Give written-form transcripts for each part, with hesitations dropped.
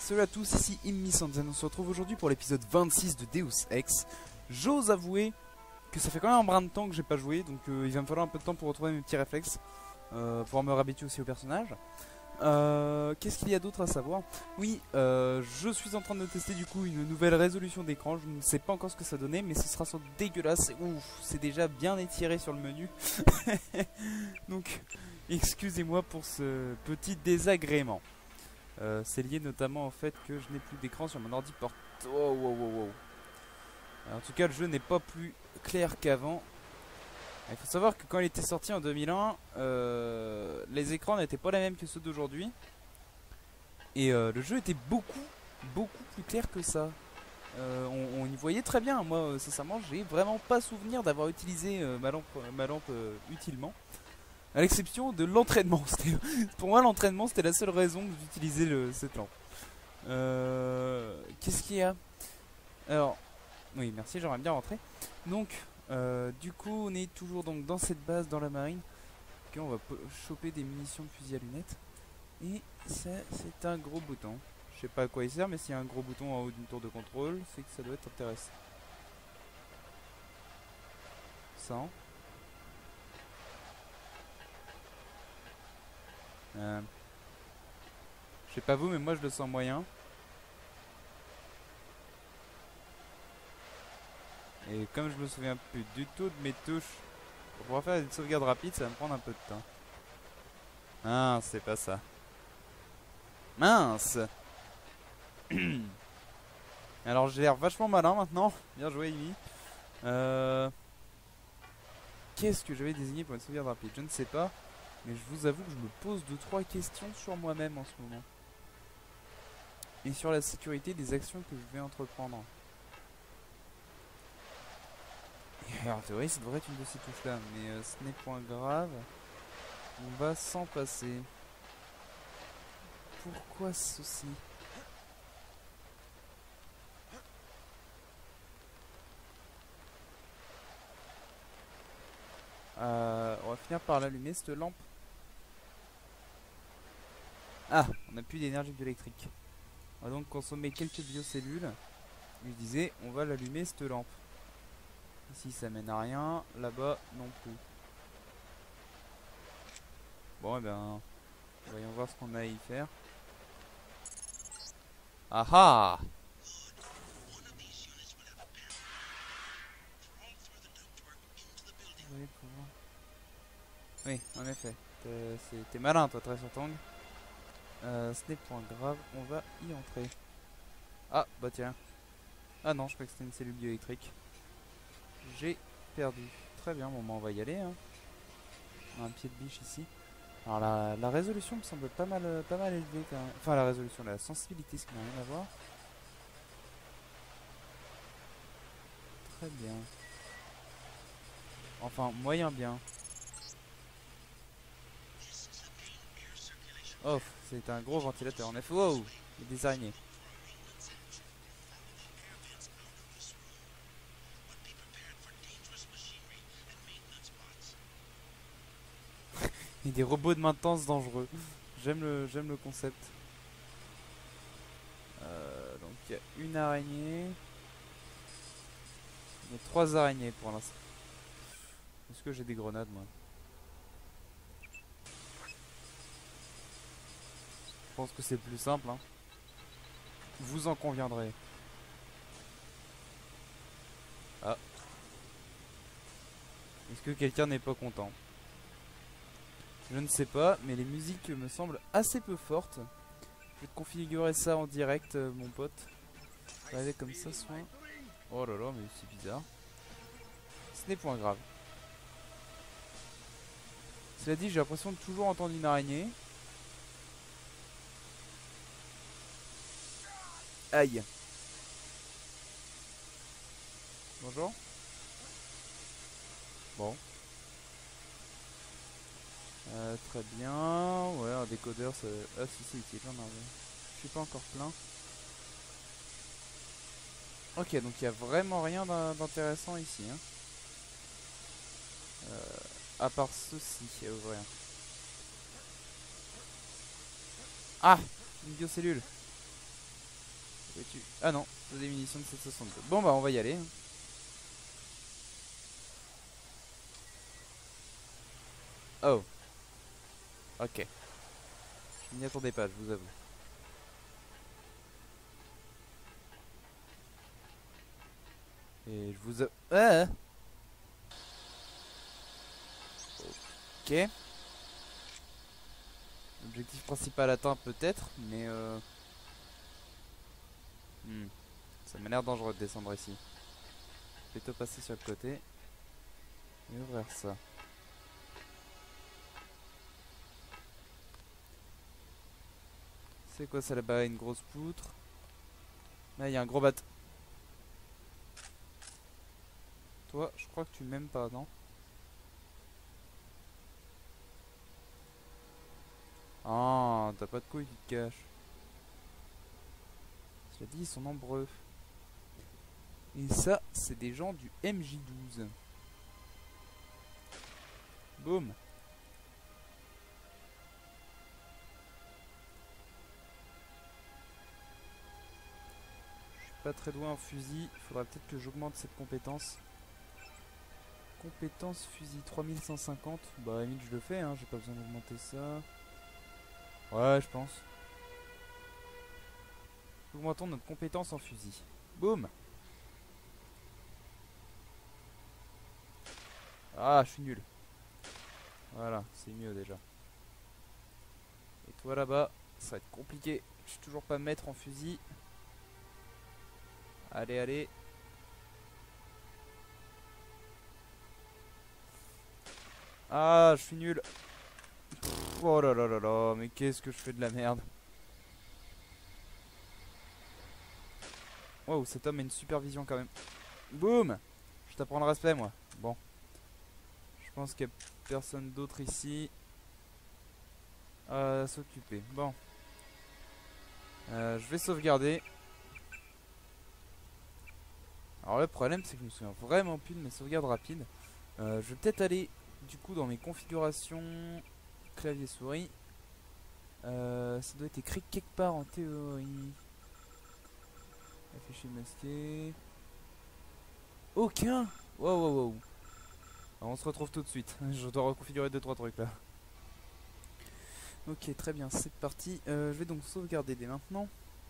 Salut à tous, ici Immi-Sanzen. On se retrouve aujourd'hui pour l'épisode 26 de Deus Ex. J'ose avouer que ça fait quand même un brin de temps que j'ai pas joué, donc il va me falloir un peu de temps pour retrouver mes petits réflexes, pour me réhabituer aussi au personnage. Qu'est-ce qu'il y a d'autre à savoir? Oui, je suis en train de tester du coup une nouvelle résolution d'écran. Je ne sais pas encore ce que ça donnait, mais ce sera sans doute dégueulasse. Ouf, c'est déjà bien étiré sur le menu. Donc, excusez-moi pour ce petit désagrément. C'est lié notamment au fait que je n'ai plus d'écran sur mon ordi portable. Wow. En tout cas, le jeu n'est pas plus clair qu'avant. Il faut savoir que quand il était sorti en 2001, les écrans n'étaient pas les mêmes que ceux d'aujourd'hui. Et le jeu était beaucoup plus clair que ça. On y voyait très bien. Moi, sincèrement, j'ai vraiment pas souvenir d'avoir utilisé ma lampe utilement. À l'exception de l'entraînement. Pour moi, l'entraînement, c'était la seule raison d'utiliser cette lampe. Qu'est-ce qu'il y a? Alors, oui, merci, j'aimerais bien rentrer. Donc, du coup, on est toujours donc dans cette base, dans la marine. Ok, on va choper des munitions de fusil à lunettes. Et ça, c'est un gros bouton. Je sais pas à quoi il sert, mais s'il y a un gros bouton en haut d'une tour de contrôle, c'est que ça doit être intéressant. 100. Je sais pas vous, mais moi je le sens moyen. Et comme je me souviens plus du tout de mes touches, pour pouvoir faire une sauvegarde rapide, ça va me prendre un peu de temps. Ah, c'est pas ça. Mince. Alors j'ai l'air vachement malin maintenant. Bien joué, Amy. Qu'est-ce que j'avais désigné pour une sauvegarde rapide? Je ne sais pas. Mais je vous avoue que je me pose 2-3 questions sur moi-même en ce moment. Et sur la sécurité des actions que je vais entreprendre. Et en théorie, ça devrait être une de ces touches-là. Mais ce n'est point grave. On va s'en passer. Pourquoi ceci? On va finir par l'allumer cette lampe. Ah, on n'a plus d'énergie bioélectrique. On va donc consommer quelques biocellules. Je disais, on va l'allumer cette lampe. Ici ça mène à rien, là-bas non plus. Bon, et ben, voyons voir ce qu'on a à y faire. Ah ah! Oui, en effet. T'es malin toi, Tressortang. Ce n'est point grave, on va y entrer. Ah, bah tiens. Ah non, je crois que c'était une cellule bioélectrique. J'ai perdu. Très bien, bon bah on va y aller. Hein. On a un pied de biche ici. Alors la résolution me semble pas mal élevée quand même. Enfin la résolution, la sensibilité, ce qui n'a rien à voir. Très bien. Enfin, moyen bien. Oh, c'est un gros ventilateur en effet. Wow, il y a des araignées. Et des robots de maintenance dangereux. J'aime le concept. Donc il y a une araignée. Il y a 3 araignées pour l'instant. Est-ce que j'ai des grenades moi? Je pense que c'est plus simple. Hein. Vous en conviendrez. Ah. Est-ce que quelqu'un n'est pas content? Je ne sais pas, mais les musiques me semblent assez peu fortes. Je vais te configurer ça en direct, mon pote. Regardez comme ça, soit. Oh là là, mais c'est bizarre. Ce n'est point grave. Cela dit, j'ai l'impression de toujours entendre une araignée. Aïe. Bonjour. Bon. Très bien. Ouais, un décodeur, ça... Ah si, c'est utile, j'en avais. Je suis pas encore plein. Ok, donc il y a vraiment rien d'intéressant ici. Hein. À part ceci à ouvrir. Ah, une biocellule. Où es-tu? Ah non, c'est des munitions de 762. Bon bah on va y aller. Oh, ok. Je n'y attendais pas, je vous avoue. Et je vous... Ah, ok. Objectif principal atteint peut-être, mais ça m'a l'air dangereux de descendre ici. Je vais plutôt passer sur le côté et ouvrir ça. C'est quoi ça là-bas? Une grosse poutre. Là, il y a un gros bat. Toi, je crois que tu m'aimes pas, non? Ah, t'as pas de couilles qui te cachent. Cela dit, ils sont nombreux. Et ça, c'est des gens du MJ12. Boum. Je suis pas très doué en fusil. Il faudra peut-être que j'augmente cette compétence. Compétence fusil 3150. Bah, à la limite, je le fais, hein. J'ai pas besoin d'augmenter ça. Ouais, je pense. Augmentons notre compétence en fusil. Boum. Ah, je suis nul. Voilà, c'est mieux déjà. Et toi là-bas, ça va être compliqué. Je suis toujours pas maître en fusil. Allez, allez. Ah, je suis nul. Pff, oh là là là là, mais qu'est-ce que je fais de la merde. Wow, cet homme a une super vision quand même. Boum. Je t'apprends le respect, moi. Bon. Je pense qu'il n'y a personne d'autre ici à s'occuper. Bon. Je vais sauvegarder. Alors le problème, c'est que je me souviens vraiment plus de mes sauvegardes rapides. Je vais peut-être aller du coup dans mes configurations clavier souris. Ça doit être écrit quelque part en théorie. Afficher masqué. Aucun. Wow, wow, wow. Alors, on se retrouve tout de suite. Je dois reconfigurer 2-3 trucs là. Ok, très bien, c'est parti. Je vais donc sauvegarder dès maintenant.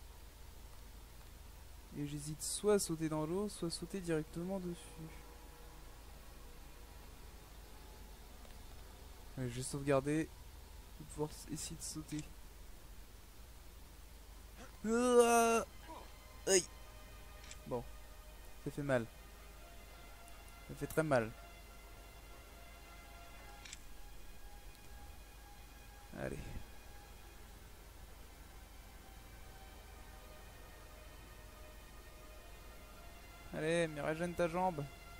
Et j'hésite soit à sauter dans l'eau, soit à sauter directement dessus. Ouais, je vais sauvegarder. Pour pouvoir essayer de sauter. Aïe. Bon, ça fait mal. Ça fait très mal. Allez. Allez, mais régène ta jambe.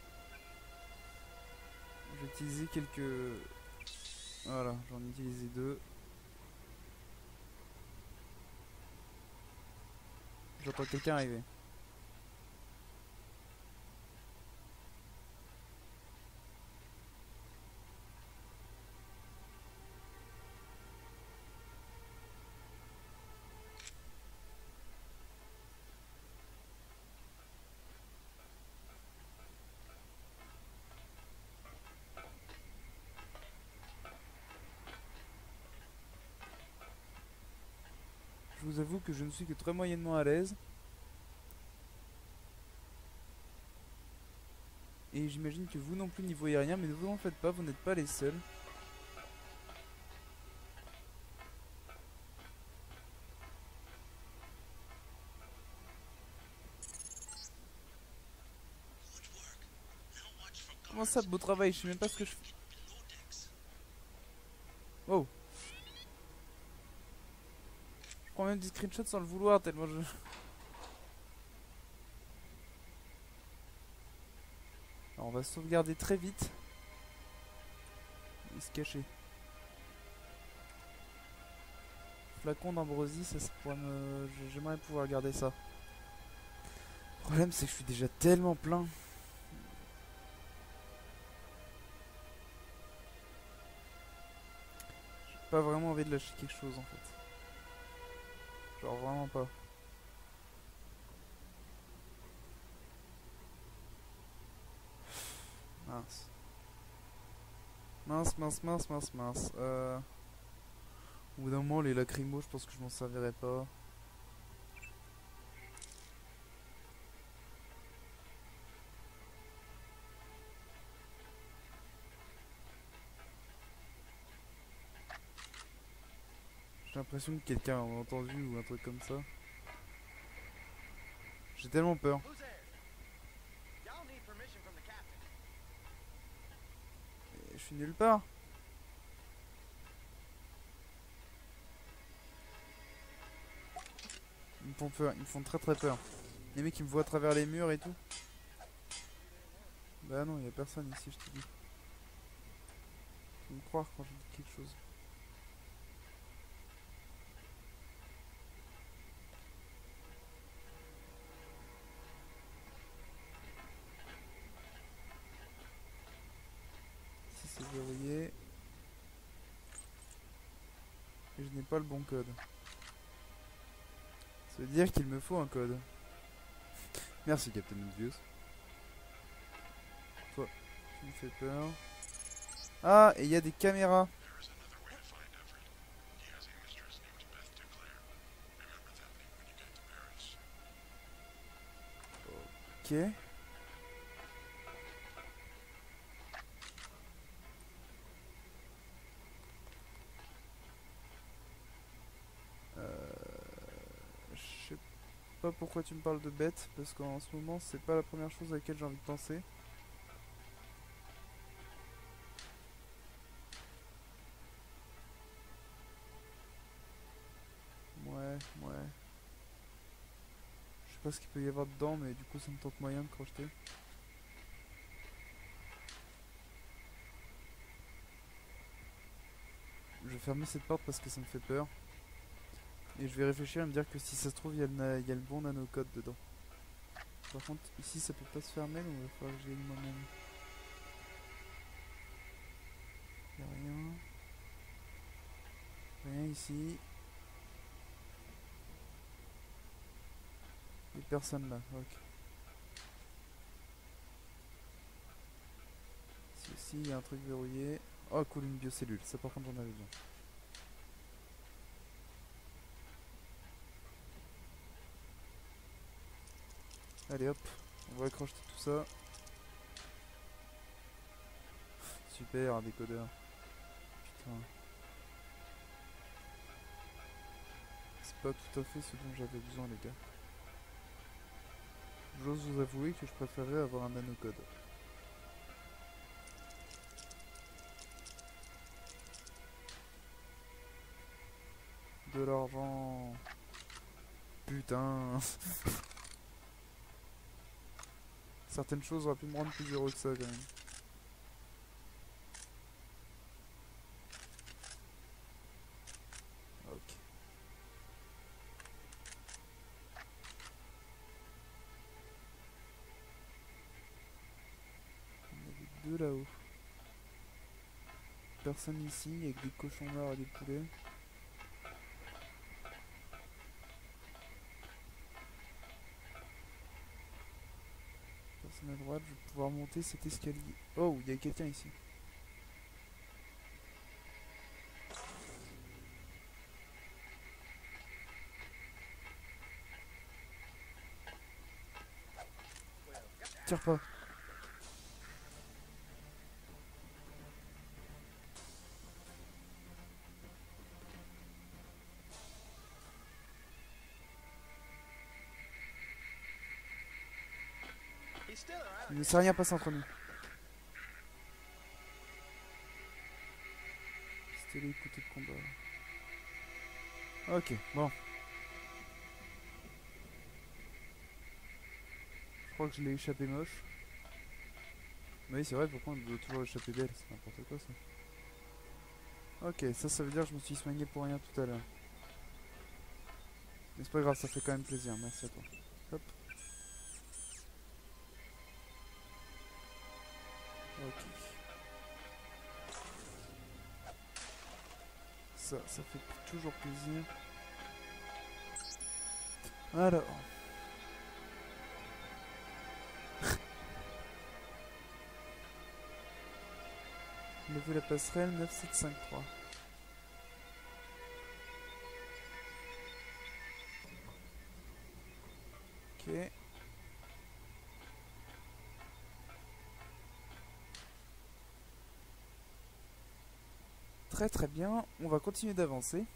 Je vais utiliser quelques... Voilà, j'en ai utilisé 2. J'entends quelqu'un arriver. Je vous avoue que je ne suis que très moyennement à l'aise. Et j'imagine que vous non plus n'y voyez rien, mais ne vous en faites pas, vous n'êtes pas les seuls. Comment ça, beau travail? Je sais même pas ce que je fais. Oh. Je prends même des screenshots sans le vouloir, tellement je... Alors on va sauvegarder très vite. Et se cacher. Flacon d'ambroisie, ça pourrait me... J'aimerais pouvoir garder ça. Le problème c'est que je suis déjà tellement plein. J'ai pas vraiment envie de lâcher quelque chose en fait. Genre vraiment pas. Mince. Mince, mince, mince, mince, mince. Au bout d'un moment, les lacrymos, je pense que je m'en servirai pas. J'ai l'impression que quelqu'un m'a entendu ou un truc comme ça. J'ai tellement peur. Et je suis nulle part. Ils me font peur, ils me font très très peur. Les mecs qui me voient à travers les murs et tout. Bah non, y a personne ici, je te dis. Faut me croire quand je dis quelque chose. Si c'est verrouillé. Et je n'ai pas le bon code. Ça veut dire qu'il me faut un code. Merci Captain Obvious. Toi, tu me fais peur. Ah, et il y a des caméras. Ok. Je sais pas pourquoi tu me parles de bête, parce qu'en ce moment, c'est pas la première chose à laquelle j'ai envie de penser. Ouais, ouais. Je sais pas ce qu'il peut y avoir dedans, mais du coup, ça me tente moyen de crocheter. Je vais fermer cette porte parce que ça me fait peur. Et je vais réfléchir à me dire que si ça se trouve, il y a le bon nanocode dedans. Par contre, ici, ça peut pas se fermer, donc il va falloir que j'y aille moi-même. Y'a rien. Rien ici. Y'a personne là, ok. Ici aussi, il y a un truc verrouillé. Oh cool, une biocellule, ça par contre j'en avais besoin. Allez hop, on va accrocher tout ça. Super, un décodeur. Putain. C'est pas tout à fait ce dont j'avais besoin les gars. J'ose vous avouer que je préférerais avoir un nanocode. De l'argent. Putain. Certaines choses auraient pu me rendre plus heureux que ça quand même. Ok. Il y en avait deux là-haut. Personne ici, avec des cochons morts et des poulets. Personne à droite, je vais pouvoir monter cet escalier. Oh, il y a quelqu'un ici. Tire pas. Il ne s'est rien passé entre nous. Pistolet, couteau de combat. Ok, bon. Je crois que je l'ai échappé moche. Mais oui, c'est vrai, pourquoi on doit toujours échapper belle? C'est n'importe quoi ça. Ok, ça veut dire que je me suis soigné pour rien tout à l'heure. Mais c'est pas grave, ça fait quand même plaisir, merci à toi. Hop. Ok. Ça fait toujours plaisir. Alors. Il a vu la passerelle 9753. Ok. Très très bien, on va continuer d'avancer.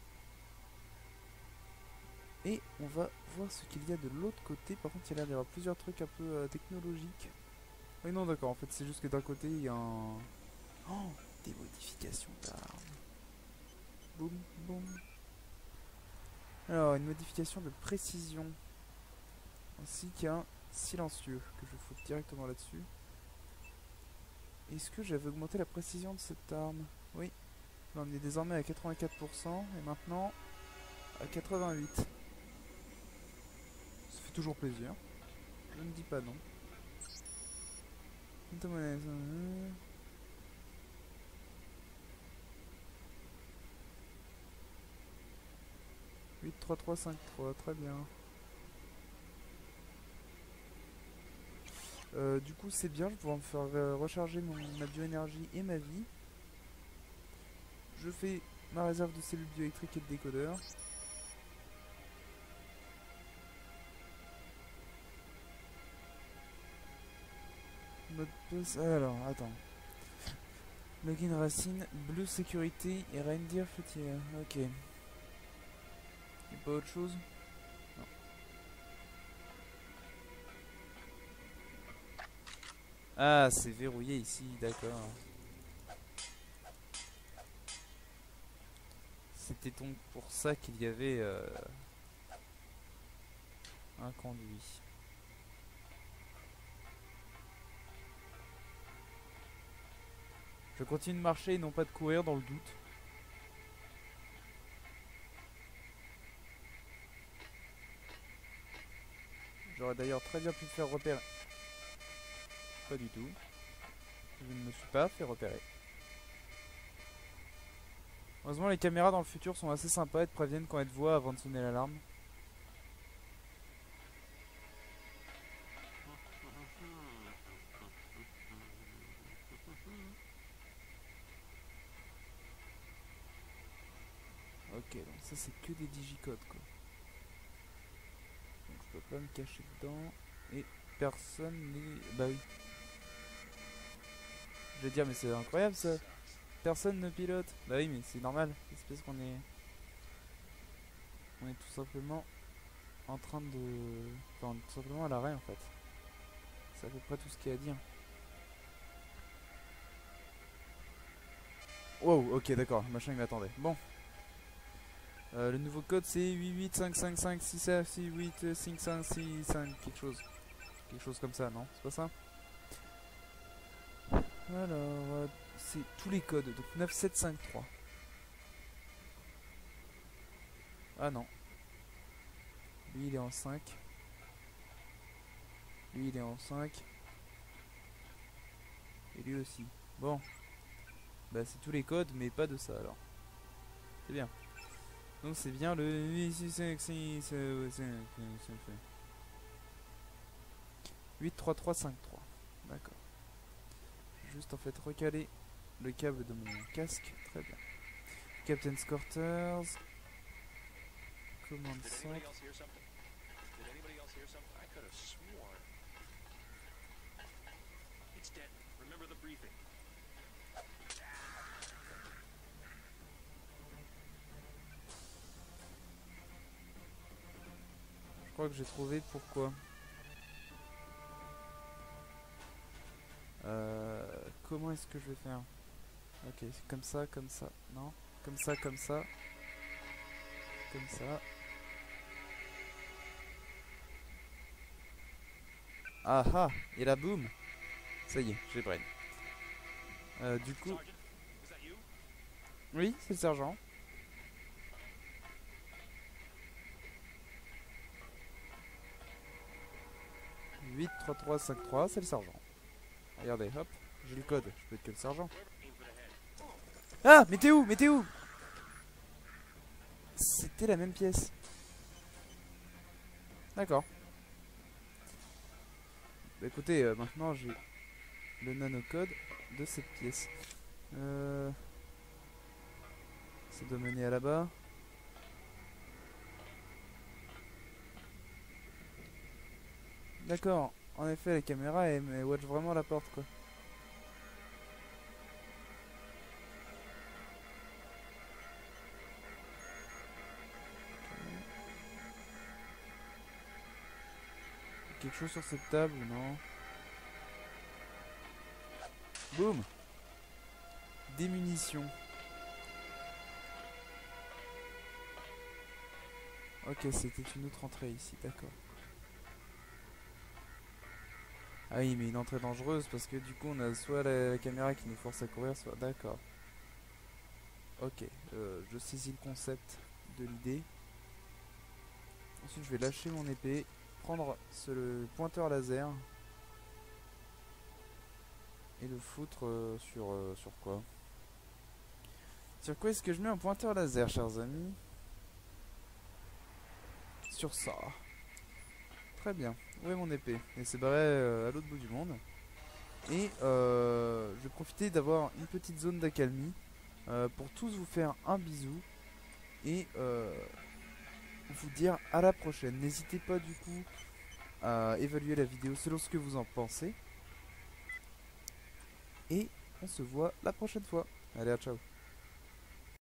Et on va voir ce qu'il y a de l'autre côté. Par contre il y a l'air d'y avoir plusieurs trucs un peu technologiques. Oui non d'accord, en fait c'est juste que d'un côté il y a un... Oh, des modifications d'armes. Boum boum. Alors une modification de précision. Ainsi qu'un silencieux que je fous directement là-dessus. Est-ce que j'avais augmenté la précision de cette arme? Oui. Là, on est désormais à 84% et maintenant à 88%. Ça fait toujours plaisir. Je ne dis pas non. 83353, très bien. Du coup c'est bien, je vais pouvoir me faire recharger ma bioénergie et ma vie. Je fais ma réserve de cellules bioélectriques et de décodeurs. Mode passe. Alors, attends. Login racine, bleu sécurité et reindeer fêtière. Ok. Y'a pas autre chose? Non. Ah, c'est verrouillé ici, d'accord. C'était donc pour ça qu'il y avait un conduit. Je continue de marcher et non pas de courir dans le doute. J'aurais d'ailleurs très bien pu me faire repérer. Pas du tout. Je ne me suis pas fait repérer. Heureusement les caméras dans le futur sont assez sympas et te préviennent quand elles te voient avant de sonner l'alarme. Ok, donc ça c'est que des digicodes quoi. Donc je peux pas me cacher dedans. Et personne n'est... Bah oui. Je vais dire mais c'est incroyable ça. Personne ne pilote. Bah oui mais c'est normal. C'est parce qu'on est... On est tout simplement en train de... Enfin tout simplement à l'arrêt en fait. C'est à peu près tout ce qu'il y a à dire. Wow, ok d'accord, le machin il m'attendait. Bon. Le nouveau code c'est 885556686565 quelque chose. Quelque chose comme ça, non? C'est pas ça? Alors, c'est tous les codes, donc 9753. Ah non. Lui il est en 5. Lui il est en 5. Et lui aussi. Bon. Bah c'est tous les codes, mais pas de ça alors. C'est bien. Donc c'est bien le 83353. D'accord. Juste en fait recaler le câble de mon casque. Très bien. Captain's Quarters. Commande centre. Je crois que j'ai trouvé pourquoi. Comment est-ce que je vais faire? Ok, c'est comme ça, non? Comme ça, comme ça. Comme ça. Ah ah! Et là, boum! Ça y est, j'ai brain. Du coup... Oui, c'est le sergent. 83353, c'est le sergent. Regardez, hop, j'ai le code, je peux être que le sergent. Ah! Mais t'es où? Mais t'es où? C'était la même pièce. D'accord. Bah écoutez, maintenant j'ai le nanocode de cette pièce. Ça doit mener à là-bas. D'accord. En effet, la caméra, elle watch vraiment la porte, quoi. Quelque chose sur cette table, non? Boum! Des munitions. Ok, c'était une autre entrée ici, d'accord. Ah oui, mais une entrée dangereuse parce que du coup on a soit la caméra qui nous force à courir, soit... D'accord. Ok, je saisis le concept de l'idée. Ensuite je vais lâcher mon épée, prendre le pointeur laser et le foutre sur quoi? Sur quoi est-ce que je mets un pointeur laser, chers amis? Sur ça. Très bien. Où est mon épée? Elle s'est barrée à l'autre bout du monde. Et je vais profiter d'avoir une petite zone d'accalmie pour tous vous faire un bisou et vous dire à la prochaine. N'hésitez pas du coup à évaluer la vidéo selon ce que vous en pensez. Et on se voit la prochaine fois. Allez, à ciao.